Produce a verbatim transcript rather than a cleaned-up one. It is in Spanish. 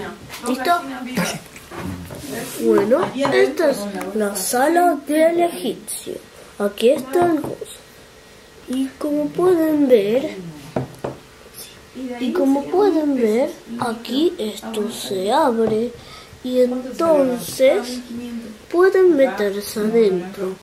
¿Listo? Bueno, esta es la sala del egipcio. Aquí está el gozo. Y como pueden ver, y como pueden ver, aquí esto se abre y entonces pueden meterse adentro.